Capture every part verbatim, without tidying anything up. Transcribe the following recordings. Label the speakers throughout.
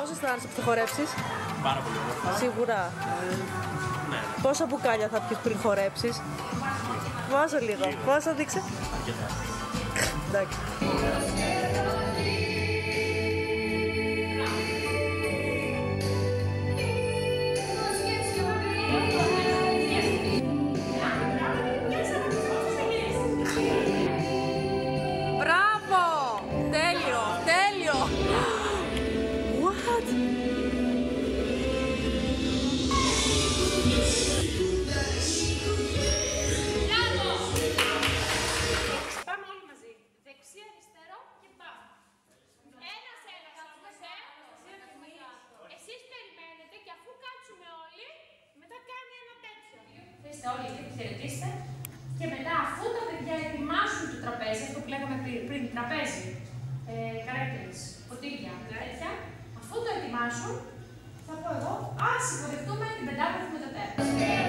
Speaker 1: Πώς αισθάνεσαι που θα χορέψεις?
Speaker 2: Πάρα πολύ όμορφα.
Speaker 1: Σίγουρα.
Speaker 2: Ε, ναι.
Speaker 1: Πόσα μπουκάλια θα πιεις πριν χορέψεις? Πόσο λίγο.
Speaker 2: Λίγο.
Speaker 1: Πόσο δείξε.
Speaker 2: Αρκετά.
Speaker 1: Εντάξει. Μπράβο! Τέλειο! Τέλειο! What?
Speaker 3: Πάμε όλοι μαζί. Δεξί, αριστερό και πάμε. Ένας, ένας, αυτός, ε. Εσείς περιμένετε και αφού κάτσουμε όλοι, μετά κάνει ένα τέτοιο. Είστε όλοι εκεί, χαιρετίστε. Και μετά, αφού τα παιδιά ετοιμάσουν το τραπέζι, αυτό που λέγαμε πριν, πριν τραπέζι, ε, καρέκλες, ποτήρια, τέτοια, αφού το ετοιμάσουν, θα πω εγώ, ας υποδεχτούμε την πεντάδοχη με το τέρας.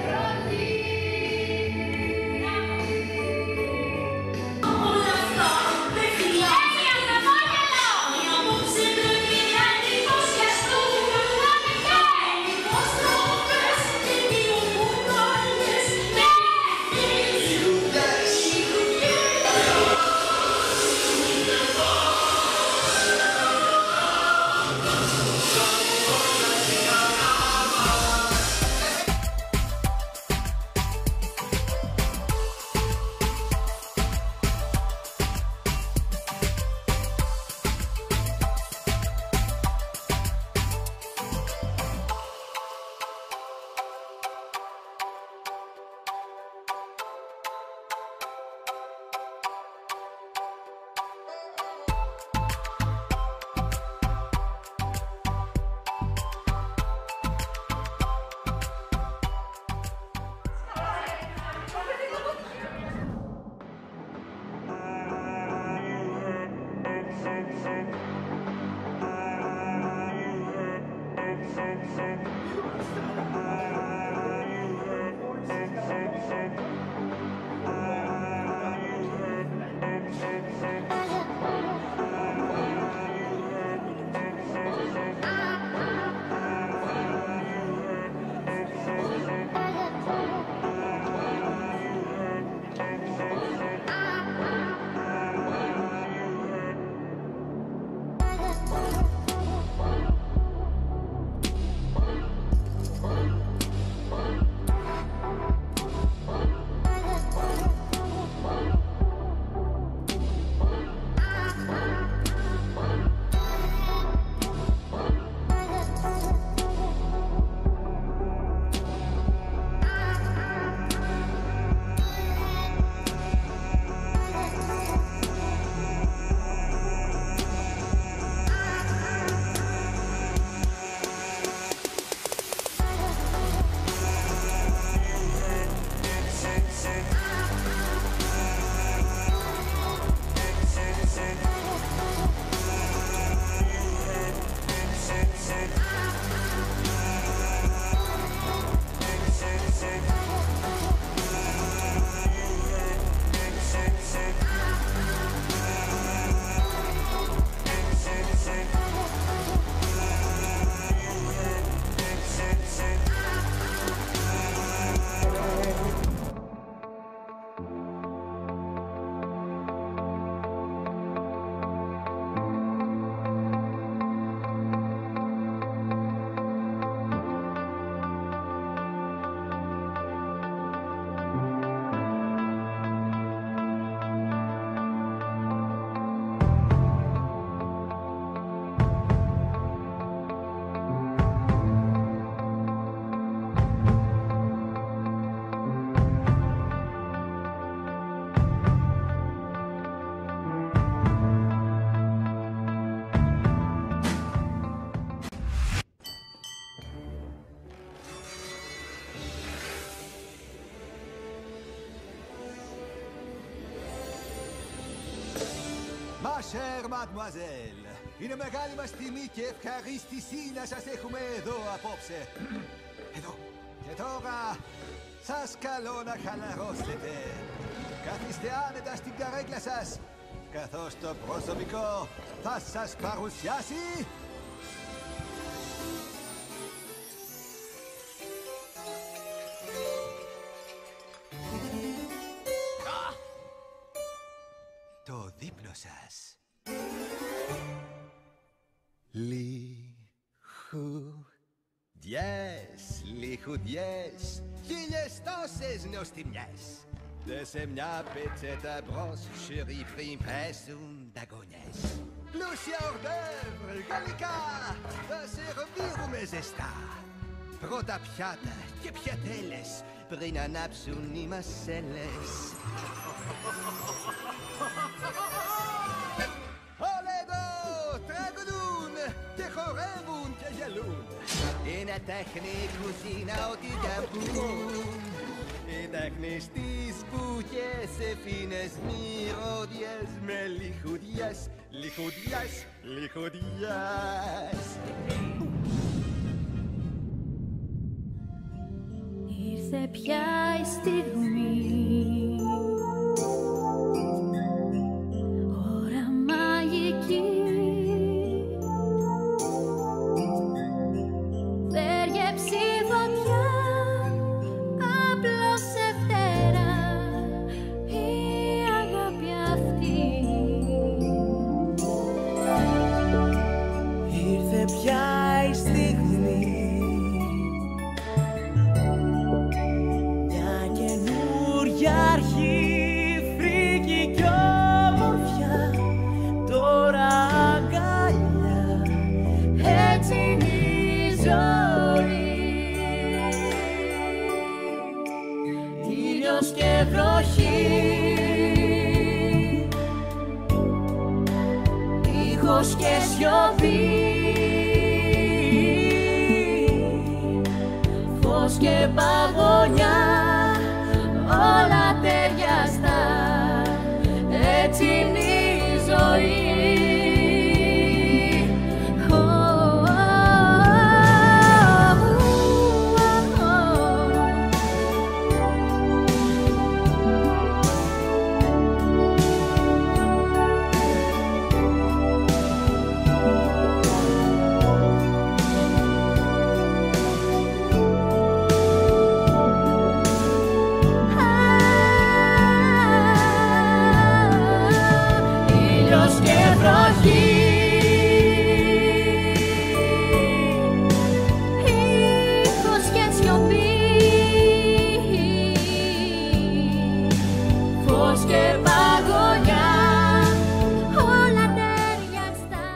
Speaker 4: Ma chère mademoiselle, είναι μεγάλη μας τιμή και ευχαρίστηση να σας έχουμε εδώ απόψε. Εδώ. Και τώρα, σας καλώ να χαλαρώσετε. Καθίστε άνετα στην καρέκλα σας, καθώς το προσωπικό θα σας παρουσιάσει σας. Λιχουδιές, λιχουδιές, χίλιες τόσες νοστιμιές. Δε σε μια πετσέτα μπρος, chérie πριν πέσουν δαγκονιές. Πλούσια ορντεύρ, γαλλικά, θα σερβίρουμε ζεστά. Πρώτα πιάτα και πιατέλες, πριν ανάψουν οι μασέλες. Όλοι εδώ τραγουδούν και χορεύουν και γελούν. Είναι τέχνη κουζίνα ό,τι κι αν πουν. Η τέχνη στις μπουτιές, σε φίνες μυρωδιές, με λιχουδιές, λιχουδιές, λιχουδιές.
Speaker 5: Ήρθε πια η στιγμή, ώρα μαγική. Θέριεψε η φωτιά, απλώς σε φτερά η αγάπη αυτή.
Speaker 6: Ήρθε πια η στιγμή, μια καινούρια αρχή, φρίκη κι όμορφια, τώρα αγκαλιά, έτσι είναι η ζωή. Ήλιος και βροχή, ήχος και σιωπή, φως και παγωνιά, όλα ταιριαστά, έτσι είναι η ζωή. Ήχος και σιωπή, φως και παγωνιά, όλα ταιριαστά.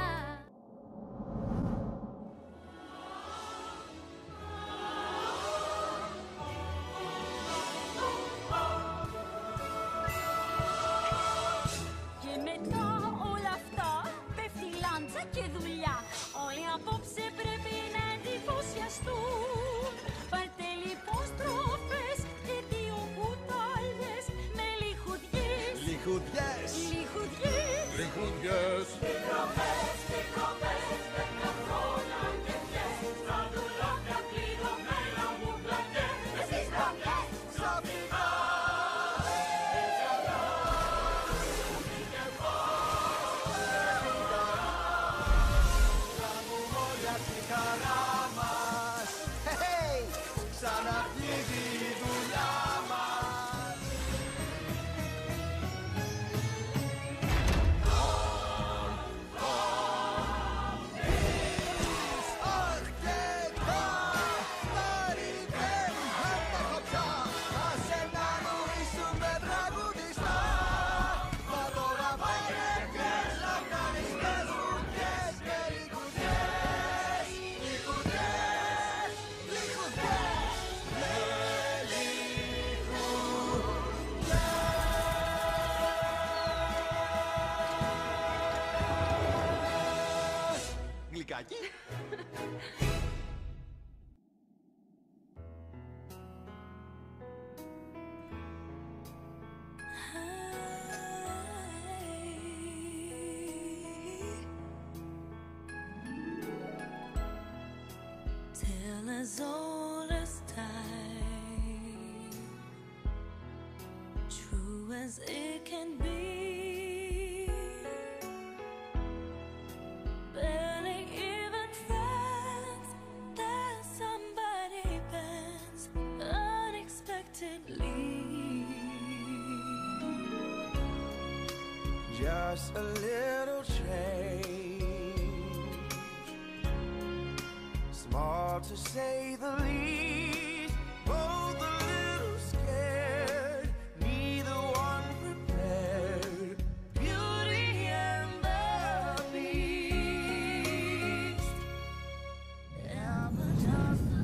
Speaker 5: Και μετά όλα αυτά πέφτει λάντσα και δουλειά. Όλοι απόψε πρέπει να εντυπωσιαστούν. Πάρτε λοιπόν στροφές και δύο κουτάλιες με λιχουδιές.
Speaker 4: Λιχουδιές,
Speaker 5: Λιχουδιές.
Speaker 4: λιχουδιές.
Speaker 5: Μικροπές, μικροπές, δέκα χρόνια και πιες. Στα ντουλάπια πληρωμένα μου πλατιές. Εσείς γραμμιές, ξαφνικά.
Speaker 4: Ξαναρχίζει η δουλειά μας. Αχ και τα σταριδέν αντέχω πια. Άσε να γνωρίσουμε τραγουδιστά. Μα τώρα βάλε και λαμπράνεις με λουκιές και λιχουδιές. Λιχουδιές, λιχουδιές. Γλυκάκι.
Speaker 5: Tale as old as time, true as it can be. Barely even friends, that somebody bends unexpectedly.
Speaker 7: Just a little change, small to say the least, both a little scared, neither one prepared. Beauty and the Beast, never just the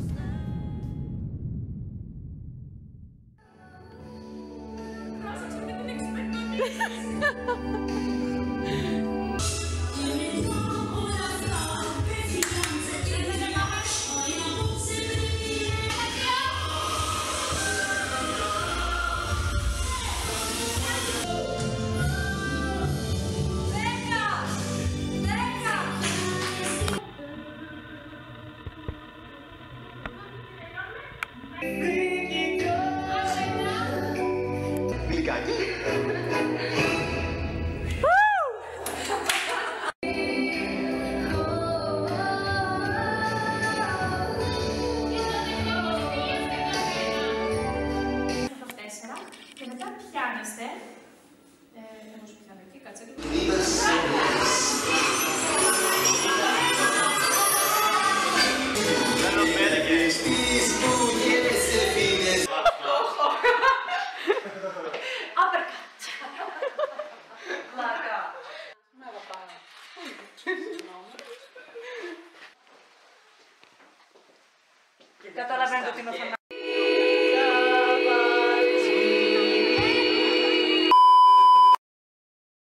Speaker 3: και μετά πιάνεστε. Ε, εγώ σου πιάνω εκεί, κάτσε λίγο. Uppercut. Λάκα. Με αγαπάω. Καταλαβαίνετε ότι είναι ο